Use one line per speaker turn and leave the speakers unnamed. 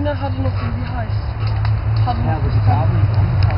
eine hatte noch so, wie heißt? Hat
Ja, aber die Gabel ist angefangen.